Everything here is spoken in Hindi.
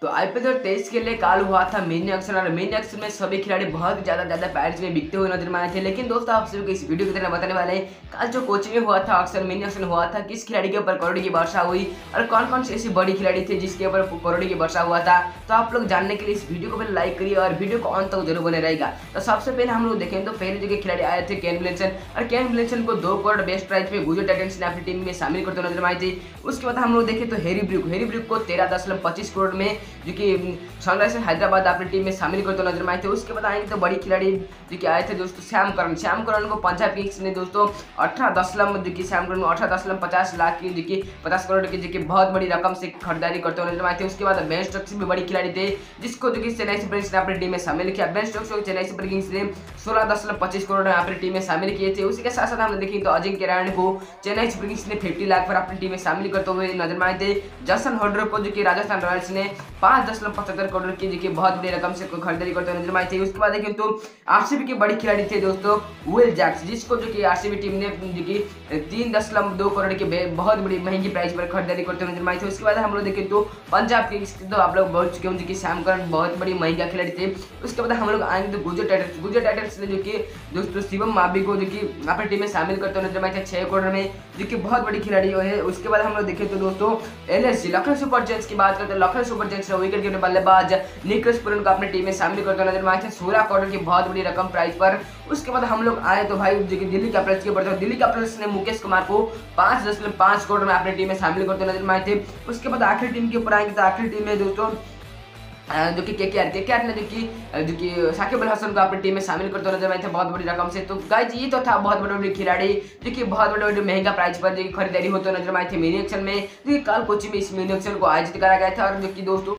तो आईपीएल 2023 के लिए काल हुआ था मिनी ऑक्शन और मिनी ऑक्शन में सभी खिलाड़ी बहुत ज्यादा प्राइस में बिकते हुए नजर में आए थे। लेकिन दोस्तों आप सभी को इस वीडियो की तरह बताने वाले हैं कल जो कोचिंग में हुआ था ऑक्शन मिनी ऑक्शन हुआ था, किस खिलाड़ी के ऊपर करोड़ की वर्षा हुई और कौन कौन सी ऐसी बड़ी खिलाड़ी थी जिसके ऊपर करोड़ की वर्षा हुआ था। तो आप लोग जानने के लिए इस वीडियो को पहले लाइक करिए और वीडियो को अंत तक जरूर बने रहेगा। तो सबसे पहले हम लोग देखें तो पहले जो खिलाड़ी आए थे केन विलियमसन, और केन विलियमसन को 2 करोड़ बेस्ट प्राइस में गुजरात टाइटंस ने अपनी टीम में शामिल करते हुए नजर में आई थी। उसके बाद हम लोग देखें तो हैरी ब्रूक को 13.25 करोड़ में जो कि सनराइजर्स हैदराबाद अपनी टीम में शामिल करते नजर में आए थे। उसके बाद आएंगे तो बड़ी खिलाड़ी जो कि आए थे दोस्तों श्याम करन को पंजाब किंग्स ने दोस्तों 18.50 लाख की जो कि 50 करोड़ की जो कि बहुत बड़ी रकम से खरीदारी करते हुए नजर में आए थे। उसके बाद बेन स्टोक्स भी बड़ी खिलाड़ी थे जिसको जो कि चेन्नई सुपर किंग्स ने अपनी टीम में शामिल किया। बेन स्टोक्स को चेन्नई सुपर किंग्स ने 16.25 करोड़ में अपनी टीम में शामिल किए थे। उसी के साथ साथ हम देखें तो अजिंक्य रहाणे को चेन्नई सुपर किंग्स ने 50 लाख पर अपनी टीम में शामिल करते हुए नजर में आए थे। जसन होल्डर को जो कि राजस्थान रॉयल्स ने 5.75 करोड़ की जो कि बहुत बड़ी रकम से खरीदारी करते हुए नजर में आई थी। उसके बाद देखें तो आरसीबी के बड़ी खिलाड़ी थे दोस्तों विल जैक्स, जिसको जो कि आरसीबी टीम ने जो कि 3.2 करोड़ की बहुत बड़ी महंगी प्राइस पर खरीदारी करते हुए नजर में आई थी। उसके बाद हम लोग देखें तो पंजाब किंग्स तो आप लोग बोल चुके हैं कि श्याम करन बहुत बड़ी महंगा खिलाड़ी थे। उसके बाद हम लोग आएंगे तो गुजरात टाइटंस ने जो कि दोस्तों शिवम मावी को जो कि अपनी टीम में शामिल करते हुए नजर में आए थे 6 करोड़ में, जो कि बहुत बड़ी खिलाड़ी है। उसके बाद हम लोग देखें तो दोस्तों एलएसजी लखनऊ सुपर जायंट्स की बात करते हैं। लखनऊ सुपर जायंट्स ने विकेट कीपर बल्लेबाज निकोलस पूरन को अपनी टीम में शामिल करते हुए नजर में आए थे 16 करोड़ की बहुत बड़ी रकम प्राइस पर। उसके बाद हम लोग आए तो भाई जो कि दिल्ली कैपिटल्स के ऊपर, दिल्ली कैपिटल्स ने मुकेश कुमार को 5.5 करोड़ में अपनी टीम में शामिल करते हुए नजर में आए थे। उसके बाद आखिरी टीम के ऊपर आएंगे तो आखिरी टीम में दोस्तों जो कि केकेआर ने जो कि साकिब अल हसन को अपनी टीम में शामिल करते नजर आए थे बहुत बड़ी रकम से। तो गाइस ये तो था बहुत बड़े खिलाड़ी जो कि बहुत बड़े महंगा प्राइस पर जो खरीदारी होते नजर आए थे मिनी ऑक्शन में, जो कि कल कोची में इस मिनी ऑक्शन को आयोजित करा गया था। और जो कि दोस्तों